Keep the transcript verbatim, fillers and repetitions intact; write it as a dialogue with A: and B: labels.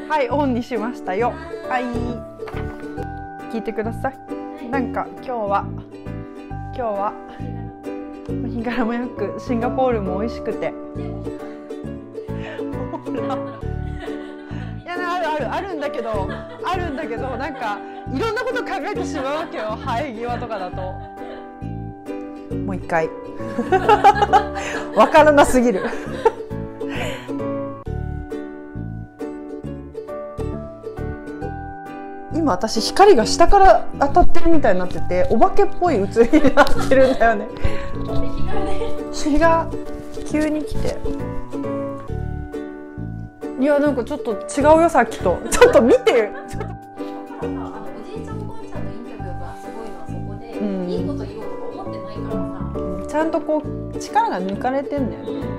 A: はい、オンにしましたよ。はい、聞いてください。なんか今日は今日は日柄もよくシンガポールも美味しくて、ほら、いやあるあるあるんだけどあるんだけどなんかいろんなこと考えてしまうわけよ。生え際とかだと。もう一回わからなすぎる。今私光が下から当たってるみたいになってて、お化けっぽい写りになってるんだよね。日が急に来て、いやなんかちょっと違うよさっきと。ちょっと見てる。
B: おじいちゃんおばあちゃんのインタビューがすごいのはそこで、うん、いいこと言おうとか思ってないからさ、
A: ちゃんとこう力が抜かれてんだよね。